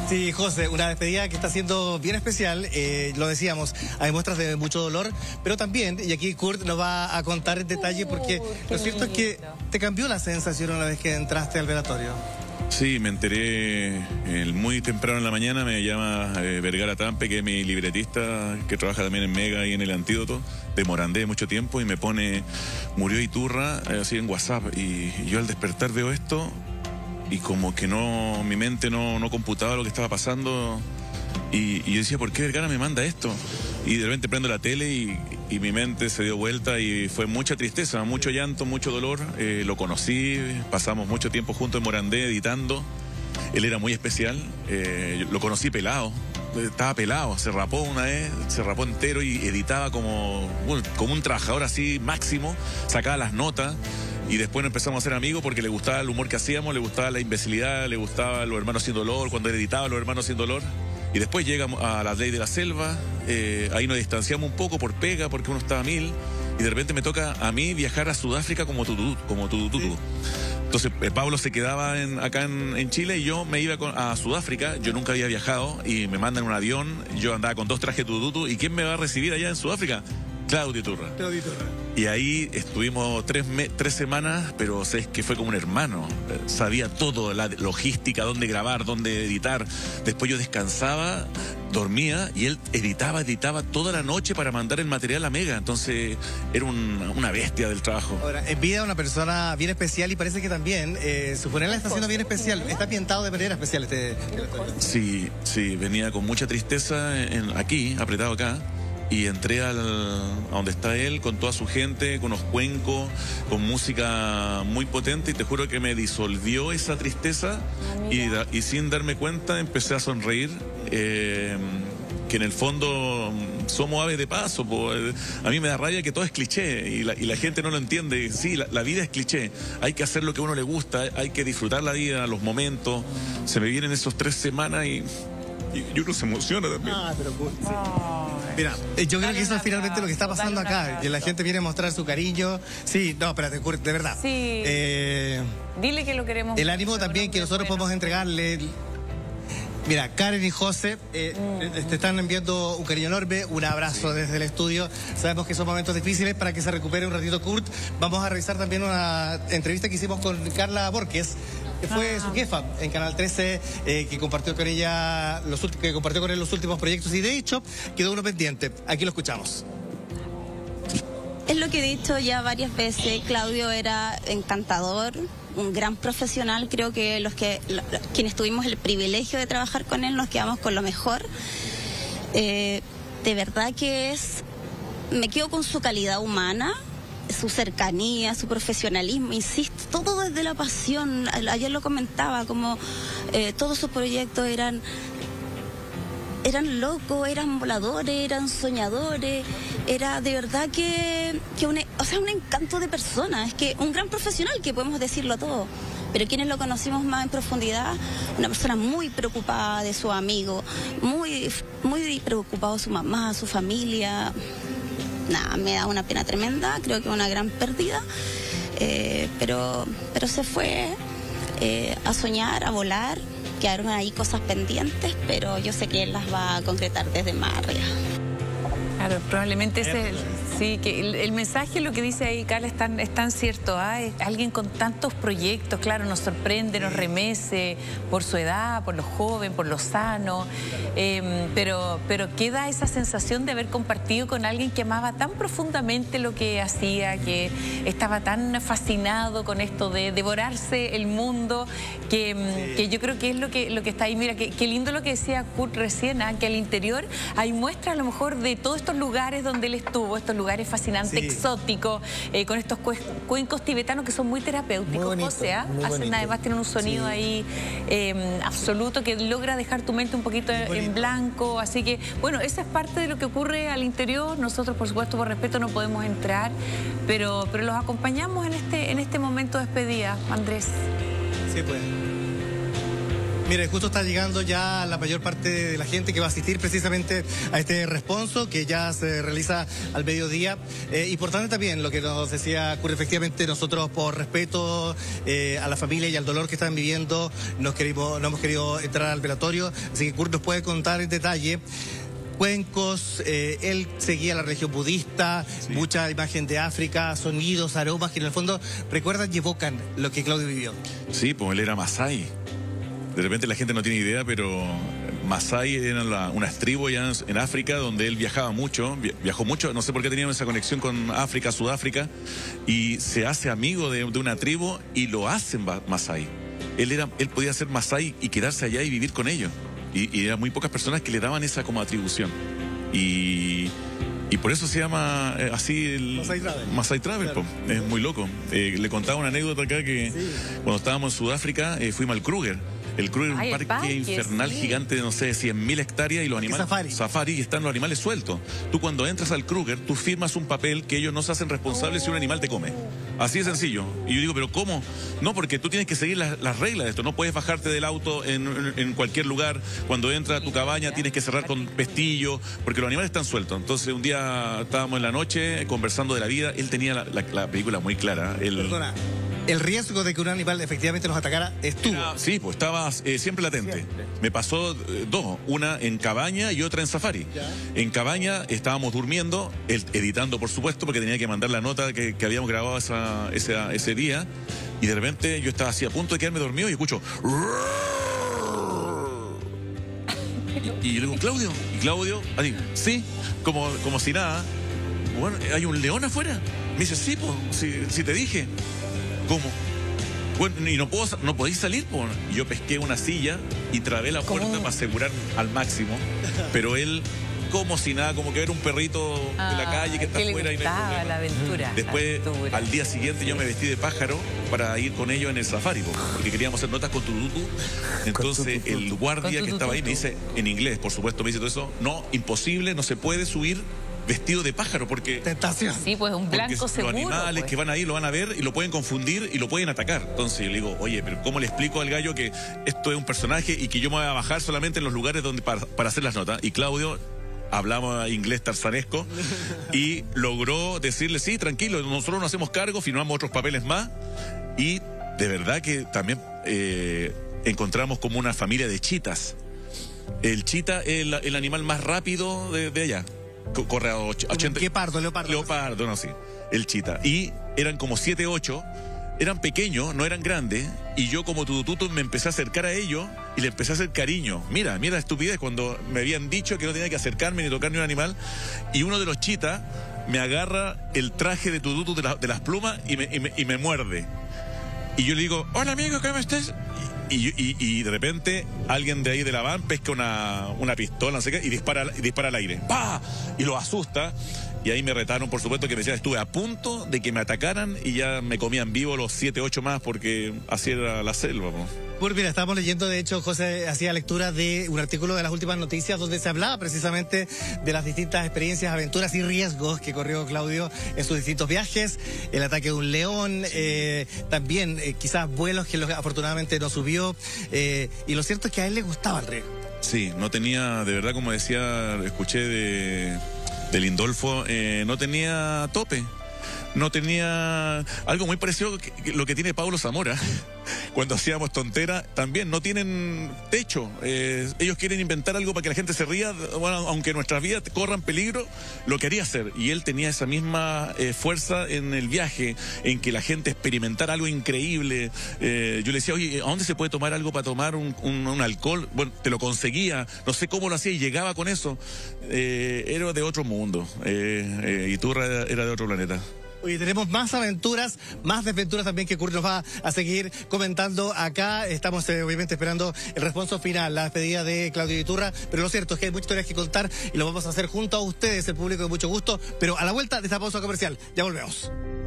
Sí, José, una despedida que está siendo bien especial, lo decíamos, hay muestras de mucho dolor, pero también, y aquí Kurt nos va a contar en detalle, porque lo cierto es que te cambió la sensación una vez que entraste al velatorio. Sí, me enteré muy temprano en la mañana, me llama Vergara Tampe, que es mi libretista, que trabaja también en Mega y en El Antídoto, de Morandé mucho tiempo, y me pone, murió Iturra, así en WhatsApp, y yo al despertar veo esto, y como que no, mi mente no computaba lo que estaba pasando, y yo decía, ¿por qué Vergara me manda esto? Y de repente prendo la tele y mi mente se dio vuelta y fue mucha tristeza, mucho llanto, mucho dolor. Lo conocí, pasamos mucho tiempo juntos en Morandé editando. Él era muy especial, lo conocí pelado, estaba pelado, se rapó una vez, se rapó entero y editaba como un trabajador así máximo, sacaba las notas. Y después nos empezamos a ser amigos porque le gustaba el humor que hacíamos, le gustaba la imbecilidad, le gustaba Los Hermanos Sin Dolor, cuando él editaba Los Hermanos Sin Dolor. Y después llegamos a La Ley de la Selva, ahí nos distanciamos un poco por pega, porque uno estaba a 1000, y de repente me toca a mí viajar a Sudáfrica como Tututu. Sí. Entonces Pablo se quedaba acá en Chile y yo me iba a Sudáfrica. Yo nunca había viajado y me mandan en un avión, yo andaba con 2 trajes Tututu, ¿y quién me va a recibir allá en Sudáfrica? Claudio Iturra. Y ahí estuvimos 3 semanas, pero sé que fue como un hermano. Sabía todo, la logística, dónde grabar, dónde editar. Después yo descansaba, dormía y él editaba toda la noche para mandar el material a Mega. Entonces era una bestia del trabajo. Ahora, en vida una persona bien especial y parece que también su funeral está siendo bien especial. Está ambientado de manera especial Sí, venía con mucha tristeza aquí, apretado acá. Y entré a donde está él, con toda su gente, con unos cuencos, con música muy potente, y te juro que me disolvió esa tristeza y sin darme cuenta empecé a sonreír, que en el fondo somos aves de paso. A mí me da rabia que todo es cliché y la gente no lo entiende. Sí, la vida es cliché, hay que hacer lo que a uno le gusta, hay que disfrutar la vida, los momentos. Se me vienen esos 3 semanas y uno se emociona también. Pero sí. Mira, yo creo que eso es finalmente lo que está pasando acá, que la gente viene a mostrar su cariño. Sí, no, espérate, Kurt, de verdad. Sí. Dile que lo queremos. El ánimo también que nosotros podemos entregarle. Mira, Karen y José te están enviando un cariño enorme, un abrazo desde el estudio. Sabemos que son momentos difíciles para que se recupere un ratito Kurt. Vamos a revisar también una entrevista que hicimos con Carla Borges, que fue su jefa en Canal 13, que compartió con ella los últimos proyectos, y de hecho quedó uno pendiente. Aquí lo escuchamos. Es lo que he dicho ya varias veces, Claudio era encantador, un gran profesional. Creo que quienes tuvimos el privilegio de trabajar con él nos quedamos con lo mejor. De verdad que me quedo con su calidad humana, su cercanía, su profesionalismo, insisto, todo desde la pasión. Ayer lo comentaba, como todos sus proyectos eran locos, eran voladores, eran soñadores, era de verdad que un encanto de persona. Es que un gran profesional, que podemos decirlo todo, pero quienes lo conocimos más en profundidad, una persona muy preocupada de su amigo, muy, muy preocupado de su mamá, su familia. Nada, me da una pena tremenda, creo que una gran pérdida, pero se fue a soñar, a volar. Quedaron ahí cosas pendientes, pero yo sé que él las va a concretar desde más arriba. Claro, probablemente sí, que el mensaje, lo que dice ahí Carla, es tan cierto. Es alguien con tantos proyectos, claro, nos sorprende, nos remece por su edad, por lo joven, por lo sano, pero queda esa sensación de haber compartido con alguien que amaba tan profundamente lo que hacía, que estaba tan fascinado con esto de devorarse el mundo, que yo creo que es lo que está ahí. Mira, qué lindo lo que decía Kurt recién, que al interior hay muestras a lo mejor de todos estos lugares donde él estuvo, estos lugares fascinantes, exóticos, con estos cuencos tibetanos que son muy terapéuticos. Muy bonito, José, además tienen un sonido ahí absoluto que logra dejar tu mente un poquito en blanco. Así que, bueno, esa es parte de lo que ocurre al interior. Nosotros, por supuesto, por respeto no podemos entrar, pero los acompañamos en este momento de despedida, Andrés. Sí, pues. Mire, justo está llegando ya la mayor parte de la gente que va a asistir precisamente a este responso que ya se realiza al mediodía. Importante también lo que nos decía Kurt, efectivamente nosotros por respeto a la familia y al dolor que están viviendo no hemos querido entrar al velatorio, así que Kurt nos puede contar en detalle. Cuencos, él seguía la religión budista, sí. Mucha imagen de África, sonidos, aromas que en el fondo recuerdan y evocan lo que Claudio vivió. Sí, pues él era masái. De repente la gente no tiene idea, pero masái eran unas tribus ya en África donde él viajaba mucho, viajó mucho, no sé por qué teníamos esa conexión con África, Sudáfrica, y se hace amigo de una tribu y lo hacen masái. Él podía ser masái y quedarse allá y vivir con ellos. Y eran muy pocas personas que le daban esa como atribución. Y por eso se llama así el Masái Travel. Claro. Es muy loco. Le contaba una anécdota acá que sí. Cuando estábamos en Sudáfrica fuimos al Kruger. El Kruger es un parque infernal sí. Gigante de, no sé, 100.000 hectáreas y los animales... Safari, y están los animales sueltos. Tú cuando entras al Kruger, tú firmas un papel que ellos no se hacen responsables si un animal te come. Así de sencillo. Y yo digo, ¿pero cómo? No, porque tú tienes que seguir las reglas de esto. No puedes bajarte del auto en cualquier lugar. Cuando entras a tu cabaña tienes que cerrar con pestillo, porque los animales están sueltos. Entonces un día estábamos en la noche conversando de la vida. Él tenía la película muy clara. Perdona. El riesgo de que un animal efectivamente nos atacara estuvo. Sí, pues estaba siempre latente. Siempre. Me pasó dos, una en cabaña y otra en safari. ¿Ya? En cabaña estábamos durmiendo, editando por supuesto, porque tenía que mandar la nota que habíamos grabado ese día, y de repente yo estaba así a punto de quedarme dormido y escucho... Y yo le digo, Claudio, y Claudio, así, sí, como si nada. Bueno, ¿hay un león afuera? Me dice, sí, pues, si te dije. ¿Cómo? Bueno, y no podéis salir, pues. Y yo pesqué una silla y trabé la puerta para asegurar al máximo. Pero él, como si nada, como que era un perrito de la calle que está afuera y no hay problema. La aventura. Después, al día siguiente, yo me vestí de pájaro para ir con ellos en el safari, porque queríamos hacer notas con Tututu. Entonces, el guardia que estaba ahí me dice, en inglés, por supuesto, me dice todo eso, no, imposible, no se puede subir vestido de pájaro, porque... Tentación. Sí, pues un blanco seguro. Los animales que van ahí lo van a ver y lo pueden confundir y lo pueden atacar. Entonces yo le digo, oye, pero ¿cómo le explico al gallo que esto es un personaje y que yo me voy a bajar solamente en los lugares donde para hacer las notas? Y Claudio hablaba inglés tarzanesco y logró decirle, sí, tranquilo, nosotros nos hacemos cargo, firmamos otros papeles más, y de verdad que también encontramos como una familia de chitas. El chita es el animal más rápido de allá. Corre a 80. Leopardo, no sé. El chita. Y eran como 7, 8. Eran pequeños, no eran grandes. Y yo, como Tututu, me empecé a acercar a ellos y le empecé a hacer cariño. Mira la estupidez cuando me habían dicho que no tenía que acercarme ni tocar ni un animal. Y uno de los chitas me agarra el traje de Tututu de las plumas y me muerde. Y yo le digo, hola amigo, ¿cómo estás? Y de repente alguien de ahí de la van pesca una pistola, no sé qué, y dispara al aire. ¡Pah! Y lo asusta. Y ahí me retaron, por supuesto, que me decían, estuve a punto de que me atacaran y ya me comían vivo los 7, 8 más, porque así era la selva, ¿no? Pues mira, estábamos leyendo, de hecho, José hacía lectura de un artículo de las últimas noticias donde se hablaba precisamente de las distintas experiencias, aventuras y riesgos que corrió Claudio en sus distintos viajes, el ataque de un león, también quizás vuelos que afortunadamente no subió, y lo cierto es que a él le gustaba el riesgo. Sí, no tenía, de verdad, como decía, escuché de Lindolfo, no tenía tope. No tenía algo muy parecido a lo que tiene Pablo Zamora. Cuando hacíamos tontera, también no tienen techo. Ellos quieren inventar algo para que la gente se ría, bueno, aunque nuestras vidas corran peligro, lo quería hacer. Y él tenía esa misma fuerza en el viaje, en que la gente experimentara algo increíble. Yo le decía, oye, ¿a dónde se puede tomar algo para tomar un alcohol? Bueno, te lo conseguía, no sé cómo lo hacía y llegaba con eso. Era de otro mundo. Iturra era de otro planeta. Oye, tenemos más aventuras, más desventuras también que Kurt nos va a seguir comentando acá. Estamos obviamente esperando el responso final, la despedida de Claudio Iturra, pero lo cierto es que hay muchas historias que contar y lo vamos a hacer junto a ustedes, el público, de mucho gusto, pero a la vuelta de esta pausa comercial. Ya volvemos.